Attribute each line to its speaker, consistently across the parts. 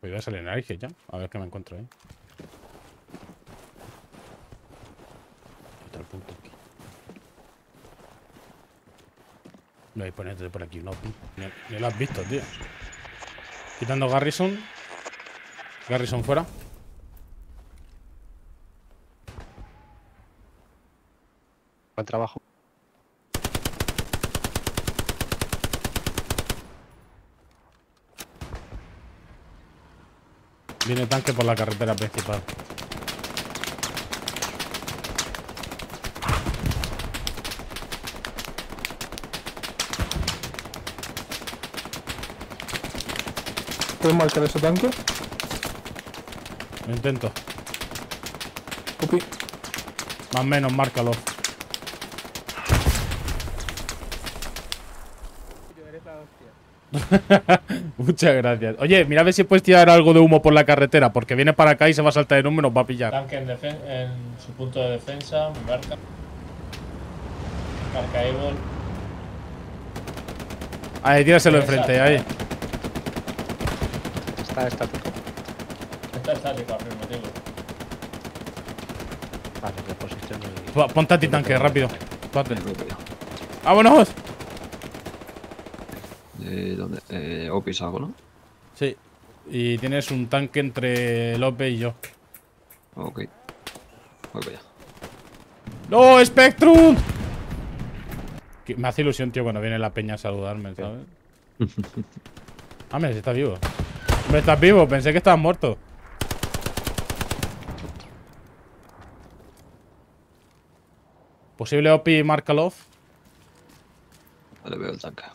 Speaker 1: Pues voy a salir en Aige ya. A ver qué me encuentro ahí. Otro punto aquí. No hay ponerte por aquí, no. Ni lo has visto, tío. Quitando Garrison. Garrison fuera.
Speaker 2: Buen trabajo.
Speaker 1: Viene tanque por la carretera principal.
Speaker 3: ¿Puedes marcar ese tanque?
Speaker 1: Lo intento.
Speaker 3: Copi.
Speaker 1: Más o menos, márcalo. Muchas gracias. Oye, mira a ver si puedes tirar algo de humo por la carretera, porque viene para acá y se va a saltar el humo y nos va a pillar.
Speaker 4: Tanque en su punto de defensa, marca. Marca Evil.
Speaker 1: Ahí, tíraselo enfrente, ahí.
Speaker 2: Está estático.
Speaker 4: Está estático, afirmativo.
Speaker 2: Vale, me posiciono y...
Speaker 1: Ponte antitanque, rápido. Ponte. ¡Vámonos!
Speaker 5: ¿Dónde? Opis algo, ¿no?
Speaker 1: Sí. Y tienes un tanque entre Lope y yo.
Speaker 5: Ok. Voy para allá.
Speaker 1: ¡No, Spectrum! Me hace ilusión, tío, cuando viene la peña a saludarme, ¿sabes? Ah, mira, si estás vivo. Hombre, estás vivo, pensé que estabas muerto. Posible OPI Markalov.
Speaker 5: Vale, veo el tanque.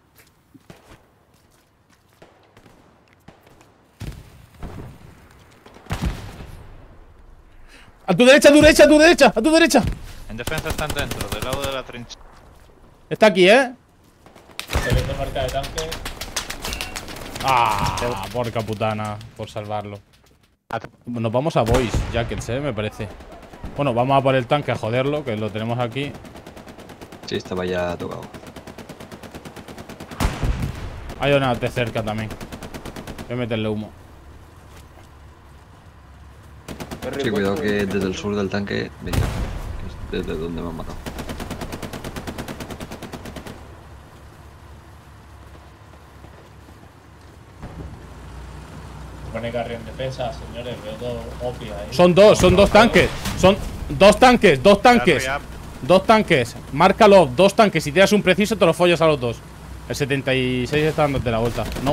Speaker 1: ¡A tu derecha, a tu derecha, a tu derecha! ¡A tu derecha!
Speaker 6: En defensa están dentro, del lado de la trinchera.
Speaker 1: Está aquí, ¿eh?
Speaker 4: Excelente marca de tanque.
Speaker 1: ¡Ah! Porca putana. Por salvarlo. Nos vamos a Boys Jackets, me parece. Bueno, vamos a por el tanque a joderlo, que lo tenemos aquí.
Speaker 5: Sí, estaba ya tocado.
Speaker 1: Hay una de cerca también. Voy a meterle humo.
Speaker 5: Sí, cuidado que desde el sur del tanque venía. Que es desde donde me han matado.
Speaker 4: Pone Garry en defensa, señores. Veo dos OPI ahí.
Speaker 1: Son dos tanques. Son dos tanques. Dos tanques. Márcalo, dos tanques. Si tiras un preciso, te lo follas a los dos. El 76 está dándote la vuelta. No.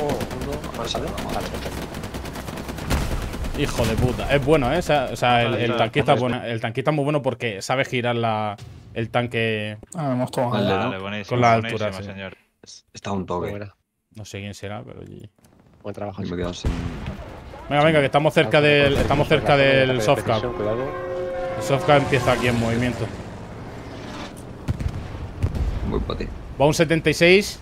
Speaker 1: Hijo de puta. Es bueno, ¿eh? O sea, el tanquista es bueno. El tanquista es muy bueno porque sabe girar el tanque
Speaker 3: Ah, hemos tomado.
Speaker 5: Vale, ¿no?
Speaker 6: Vale, buenísimo,
Speaker 1: con la altura,
Speaker 6: buenísimo,
Speaker 1: sí.
Speaker 6: señor.
Speaker 5: Está un
Speaker 2: Muy
Speaker 5: toque.
Speaker 2: buena.
Speaker 1: No sé quién será, pero...
Speaker 2: Buen trabajo.
Speaker 5: Y me he quedado sin...
Speaker 1: Venga, que estamos cerca del softcap.
Speaker 2: Cuidado.
Speaker 1: El softcap empieza aquí en movimiento.
Speaker 5: Voy para ti.
Speaker 1: Va un 76.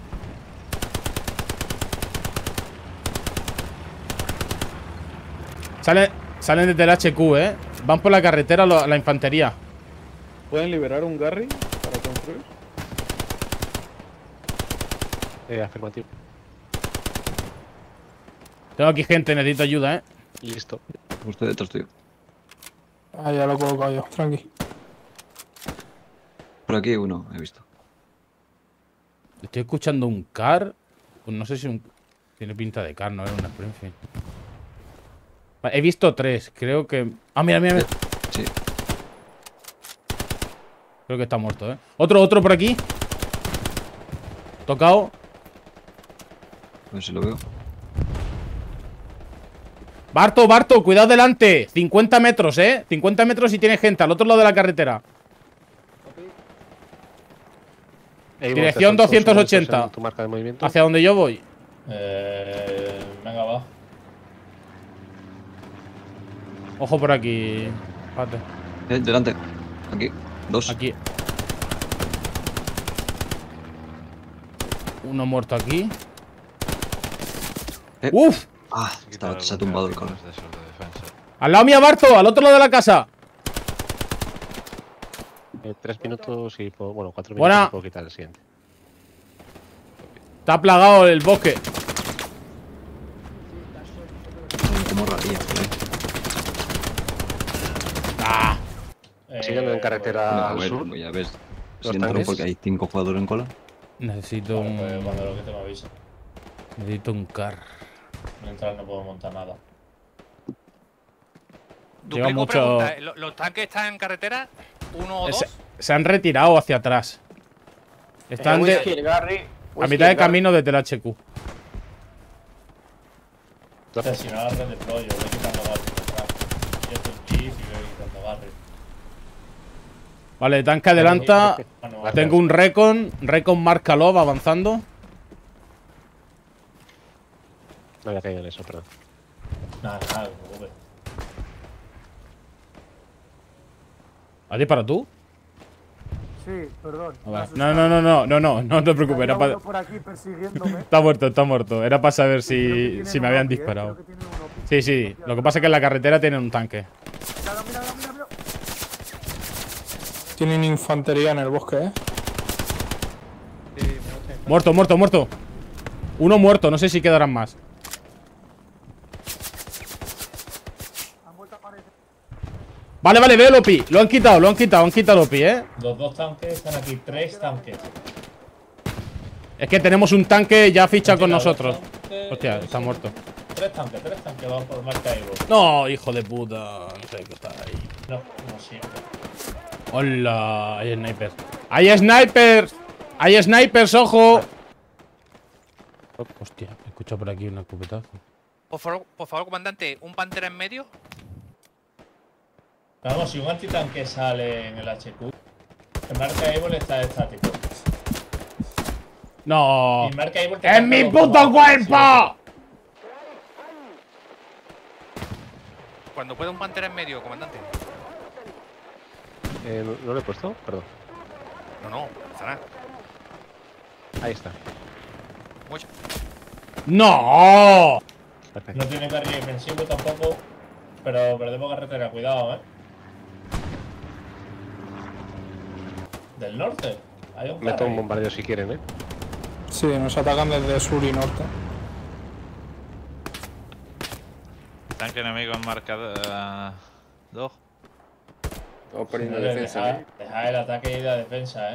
Speaker 1: Salen desde el HQ, ¿eh? Van por la carretera la infantería.
Speaker 7: ¿Pueden liberar un Garry para construir?
Speaker 2: Afirmativo.
Speaker 1: Tengo aquí gente, necesito ayuda, ¿eh?
Speaker 2: Listo.
Speaker 5: Justo detrás tuyo.
Speaker 3: Ah, ya lo he colocado yo, tranqui.
Speaker 5: Por aquí uno, he visto.
Speaker 1: Estoy escuchando un car. Pues no sé si tiene pinta de car, no era un Springfield. Vale, he visto tres, creo que... Ah, mira.
Speaker 5: Sí.
Speaker 1: Creo que está muerto, ¿eh? Otro por aquí. Tocado.
Speaker 5: A ver si lo veo.
Speaker 1: Barto, cuidado delante. 50 metros, 50 metros y tiene gente al otro lado de la carretera. Dirección 280.
Speaker 2: Tu marca de movimiento.
Speaker 1: Hacia donde yo voy.
Speaker 4: Venga, va.
Speaker 1: Ojo por aquí. Espérate.
Speaker 5: Delante. Aquí. Dos.
Speaker 1: Aquí. Uno muerto aquí. ¡Uf!
Speaker 5: Ah, se ha tumbado el cabrón.
Speaker 1: Al lado mía, Barto, al otro lado de la casa.
Speaker 2: 3 minutos y... Bueno, 4 minutos
Speaker 1: Buena.
Speaker 2: y puedo quitar el siguiente.
Speaker 1: Está plagado el bosque.
Speaker 5: como rarillas por ahí.
Speaker 1: ¡Ah!
Speaker 2: Siguen en carretera
Speaker 5: A
Speaker 2: al
Speaker 5: ver,
Speaker 2: sur.
Speaker 5: como ya ves,
Speaker 2: Los
Speaker 5: si entro
Speaker 2: tanques.
Speaker 5: porque hay 5 jugadores en cola.
Speaker 1: Necesito
Speaker 4: Vale, pues
Speaker 1: un...
Speaker 4: cuando lo que te me avisa.
Speaker 1: Necesito un car.
Speaker 4: Mientras no puedo montar nada.
Speaker 1: Lleva
Speaker 8: Duplico
Speaker 1: mucho-
Speaker 8: pregunta, ¿los tanques están en carretera? ¿Uno o dos?
Speaker 1: Se han retirado hacia atrás. Están
Speaker 9: Whisky,
Speaker 1: de,
Speaker 9: Garry.
Speaker 1: a
Speaker 9: Whisky,
Speaker 1: mitad de
Speaker 9: Garry.
Speaker 1: camino desde el HQ.
Speaker 4: Entonces, si no la redeployo, voy quitando barrio detrás. Y esto es jeep y voy quitando barrio.
Speaker 1: Vale, tanque adelanta.
Speaker 4: Bueno,
Speaker 1: Tengo un Recon marca Love avanzando.
Speaker 2: No había caído en eso, perdón.
Speaker 4: Nada, no te preocupes.
Speaker 1: ¿Has disparado tú?
Speaker 10: Sí, perdón.
Speaker 1: Ah, vale. No te preocupes. Era
Speaker 10: Había
Speaker 1: para...
Speaker 10: uno por aquí persiguiéndome.
Speaker 1: Está muerto. Era para saber
Speaker 10: Creo que
Speaker 1: si
Speaker 10: tienen
Speaker 1: me
Speaker 10: un
Speaker 1: habían
Speaker 10: OPI,
Speaker 1: disparado.
Speaker 10: creo que tienen un OPI.
Speaker 1: Sí. Lo que pasa es que en la carretera tienen un tanque.
Speaker 10: Mira.
Speaker 3: Tienen infantería en el bosque, ¿eh?
Speaker 1: Muerto. Uno muerto, no sé si quedarán más. Vale, veo el OPI. Lo han quitado el OPI,
Speaker 4: Los dos tanques están aquí, 3 tanques.
Speaker 1: Es que tenemos un tanque ya fichado con
Speaker 4: Mira,
Speaker 1: nosotros.
Speaker 4: dos tanques,
Speaker 1: Hostia, está muerto.
Speaker 4: 3 tanques van por marca Evo.
Speaker 1: No, hijo de puta. No sé qué está ahí.
Speaker 4: No, como siempre.
Speaker 1: Hola, hay snipers. ¡Hay snipers, ojo! Hostia, he escuchado por aquí un escopetazo.
Speaker 8: Por favor, comandante, un pantera en medio.
Speaker 4: Vamos, si un antitanque sale en el HQ, el marca Evo está estático.
Speaker 1: No.
Speaker 4: Y marca Evo
Speaker 1: ¡En mi puto cuerpo!
Speaker 8: Cuando pueda un pantera en medio, comandante.
Speaker 2: ¿No lo he puesto? Perdón.
Speaker 8: No, estará.
Speaker 2: Ahí está.
Speaker 8: Mucho.
Speaker 1: ¡No!
Speaker 2: Perfecto.
Speaker 4: No tiene carril defensivo tampoco, pero perdemos carretera, cuidado, Del norte. Hay un
Speaker 2: Meto un
Speaker 4: carril.
Speaker 2: bombardeo si quieren,
Speaker 3: Sí, nos atacan desde sur y norte.
Speaker 6: Tanque enemigo en marca 2.
Speaker 9: Estamos perdiendo
Speaker 4: Señores,
Speaker 9: defensa, ¿eh?
Speaker 4: Deja el ataque y la defensa,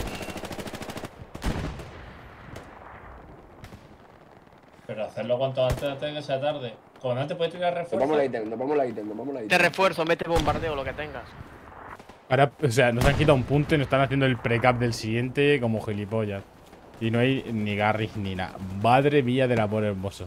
Speaker 4: Pero hacerlo cuanto antes de que sea tarde. Comandante, ¿puede tirar
Speaker 9: Nos
Speaker 4: refuerzo?
Speaker 9: vamos la ítem.
Speaker 11: Te refuerzo, mete bombardeo, lo que tengas.
Speaker 1: Ahora, o sea, nos han quitado un punto y nos están haciendo el precap del siguiente como gilipollas. Y no hay ni garris ni nada. Madre mía del amor hermoso.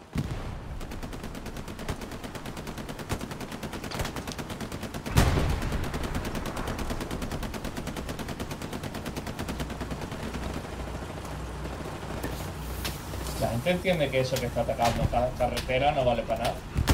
Speaker 4: La gente entiende que eso que está atacando carretera no vale para nada.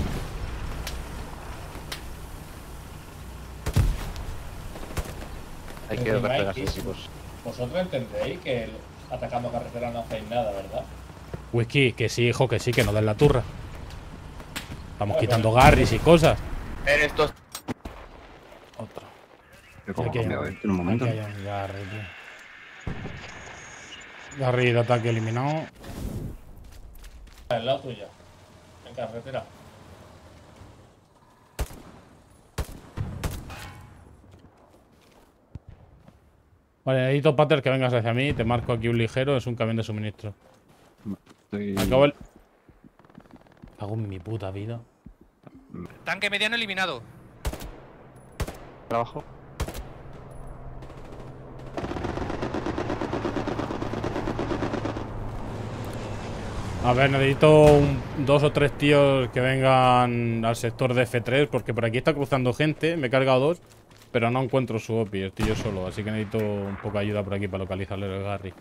Speaker 2: Hay que
Speaker 4: Encima
Speaker 2: replegarse,
Speaker 4: X.
Speaker 2: chicos.
Speaker 4: Vosotros entendéis que atacando carretera no hacéis nada, ¿verdad?
Speaker 1: Whisky, que sí, hijo, que sí, que no den la turra. Estamos
Speaker 4: Ah,
Speaker 1: quitando
Speaker 4: bueno.
Speaker 1: garris y cosas.
Speaker 11: Esto
Speaker 1: Otro.
Speaker 5: Pero como
Speaker 1: Aquí
Speaker 5: ha
Speaker 1: hay
Speaker 5: cambiado en un momento.
Speaker 1: Aquí hay un garri, tío. Garri de ataque eliminado.
Speaker 4: Al lado tuyo. En carretera.
Speaker 1: Vale, necesito, Pater, que vengas hacia mí. Te marco aquí un ligero. Es un camión de suministro.
Speaker 5: Estoy...
Speaker 1: Acabo el... Hago en mi puta vida.
Speaker 8: Tanque mediano eliminado.
Speaker 2: Trabajo.
Speaker 1: A ver, necesito dos o tres tíos que vengan al sector de F3. Porque por aquí está cruzando gente. Me he cargado dos. Pero no encuentro su OPI. Estoy yo solo. Así que necesito un poco de ayuda por aquí para localizarle el Garry.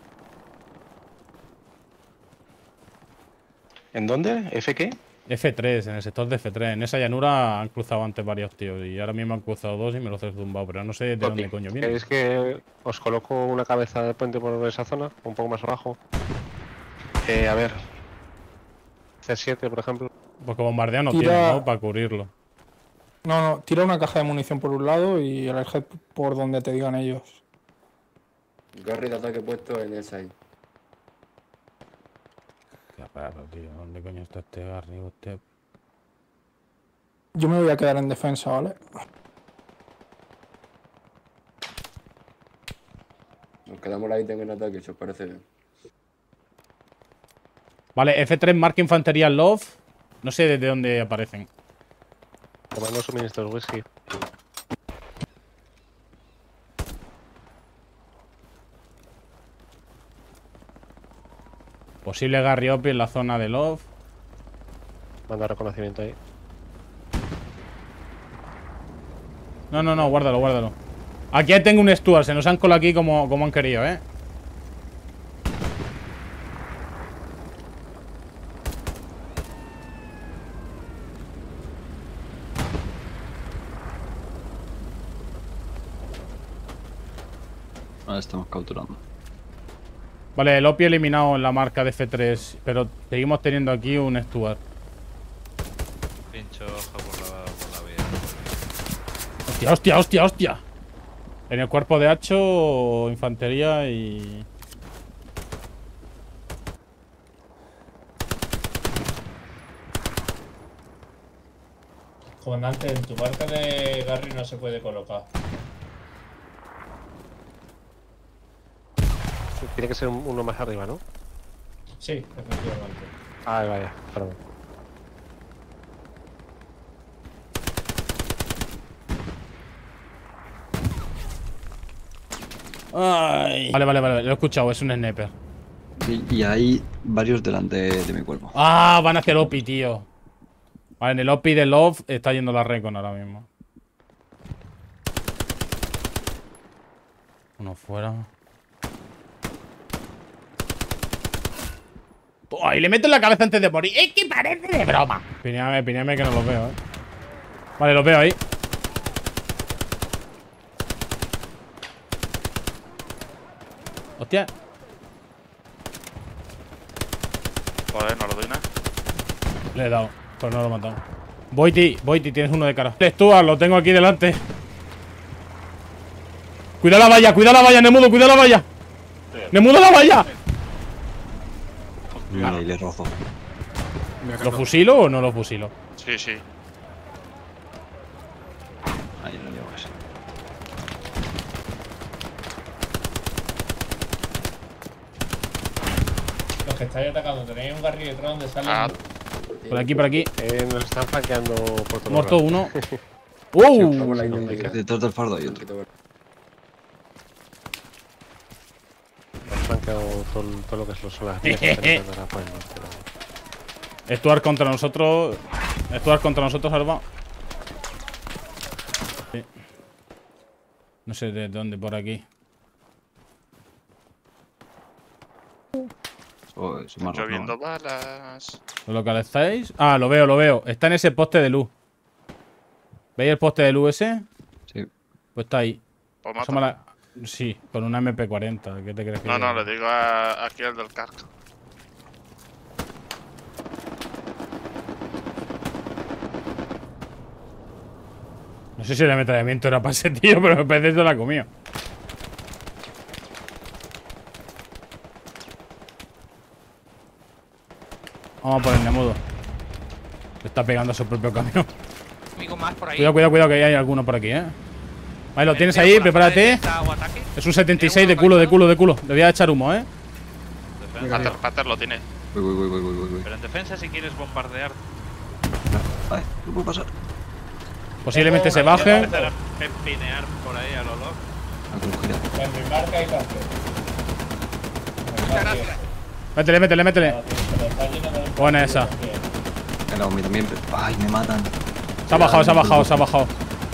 Speaker 2: ¿En dónde? ¿F qué?
Speaker 1: F3, en el sector de F3. En esa llanura han cruzado antes varios tíos. Y ahora mismo han cruzado dos y me los he zumbado. Pero no sé de dónde coño viene.
Speaker 2: ¿Queréis que os coloco una cabeza de puente por esa zona? Un poco más abajo. A ver. C7, por ejemplo.
Speaker 1: Porque bombardeo no
Speaker 3: Tira-
Speaker 1: tiene, ¿no? Para cubrirlo.
Speaker 3: No, tira una caja de munición por un lado y el head por donde te digan ellos.
Speaker 9: Garry de ataque puesto en esa ahí.
Speaker 1: Qué raro, tío. ¿Dónde coño está este Garry? Usted...
Speaker 3: Yo me voy a quedar en defensa, ¿vale?
Speaker 9: Nos quedamos la ítem en ataque, si os parece bien.
Speaker 1: Vale, F3 marca infantería Love. No sé desde dónde aparecen.
Speaker 2: Tomando suministros whisky.
Speaker 1: Posible Garriopi en la zona de Love.
Speaker 2: Manda reconocimiento ahí.
Speaker 1: No, guárdalo, guárdalo. Aquí tengo un Stuart, se nos han colado aquí como han querido, ¿eh?
Speaker 5: Ahora estamos capturando.
Speaker 1: Vale, el Opi eliminado en la marca de F3, pero seguimos teniendo aquí un Stuart.
Speaker 6: Pincho ojo por la vía.
Speaker 1: Hostia, hostia, hostia, hostia. En el cuerpo de Hacho, infantería y...
Speaker 4: Comandante, en tu marca de Garry no se puede colocar.
Speaker 2: Tiene que ser uno más arriba, ¿no?
Speaker 4: Sí, efectivamente.
Speaker 2: Ay, vaya, perdón.
Speaker 1: Ay. Vale, lo he escuchado, es un sniper.
Speaker 5: Sí, y hay varios delante de mi cuerpo.
Speaker 1: Ah, van hacia el Opi, tío. Vale, en el Opi de Love está yendo la Recon ahora mismo. Uno fuera. ¡Ay! Le meto en la cabeza antes de morir. ¡Es que parece de broma! Piñame que no los veo, Vale, los veo ahí. Hostia.
Speaker 6: Joder, no lo doy nada.
Speaker 1: Le he dado, pero no lo he matado. Boiti, tienes uno de cara. Stuart, lo tengo aquí delante. Cuida la valla, Nemudo, cuida la valla. ¡Nemudo, la valla!
Speaker 5: Mira, y le rozo.
Speaker 1: ¿Lo fusilo o no lo fusilo?
Speaker 6: Sí, sí.
Speaker 5: Ahí no llevo ese.
Speaker 4: Los que estáis atacando, tenéis un Garry detrás donde sale.
Speaker 1: Por aquí.
Speaker 2: Nos están flanqueando por todo.
Speaker 1: Muerto uno.
Speaker 5: Detrás del fardo hay otro.
Speaker 2: Nos han flanqueado todo lo que es los solas.
Speaker 1: Stuart contra nosotros. Alba. Sí. No sé de dónde, por aquí.
Speaker 6: Lloviendo balas.
Speaker 1: ¿Lo localizáis? Ah, lo veo. Está en ese poste de luz. ¿Veis el poste de luz ese?
Speaker 5: Sí.
Speaker 1: Pues está ahí.
Speaker 6: Pues
Speaker 1: Sí, con una MP40. ¿Qué te crees que
Speaker 6: No, le digo aquí al del carro.
Speaker 1: No sé si el ametrallamiento era para ese tío, pero me parece que se la ha comido. Vamos a por el Nemudo. Le está pegando a su propio camión.
Speaker 8: Amigo más por ahí.
Speaker 1: Cuidado, que hay alguno por aquí, Vale, lo tienes ahí, prepárate. Es un 76 de culo. Le voy a echar humo,
Speaker 6: Pater lo tiene.
Speaker 5: Voy.
Speaker 6: Pero en defensa, si quieres bombardear.
Speaker 5: Ay, no puedo pasar.
Speaker 1: Posiblemente se baje.
Speaker 6: Empezar a pepinear por ahí al olor.
Speaker 4: En mi marca hay café.
Speaker 1: Métele. Buena esa.
Speaker 5: Era un también. Ay, me matan.
Speaker 1: Se ha bajado.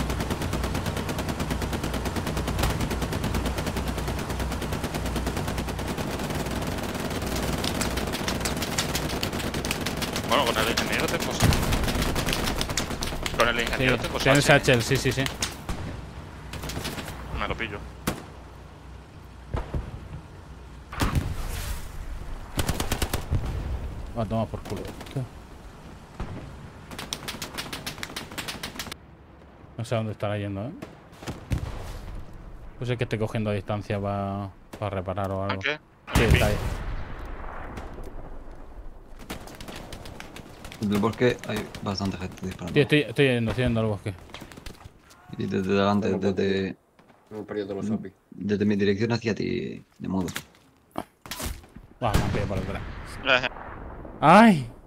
Speaker 6: Bueno, con el ingeniero te pasa. Con el ingeniero te pasa.
Speaker 1: Tienes Satchel, sí.
Speaker 6: Me lo pillo.
Speaker 1: Va a tomar por culo. No sé a dónde estará yendo, Pues es que esté cogiendo a distancia para reparar o algo.
Speaker 6: ¿A qué?
Speaker 1: Sí, está ahí.
Speaker 5: Desde el bosque hay bastante gente disparando.
Speaker 1: Tío, estoy yendo al bosque.
Speaker 5: Y desde delante, desde...
Speaker 9: Hemos perdido todos los zombies.
Speaker 5: Desde mi dirección hacia ti, de modo.
Speaker 1: Va, me han pillado por detrás. ¡Ay!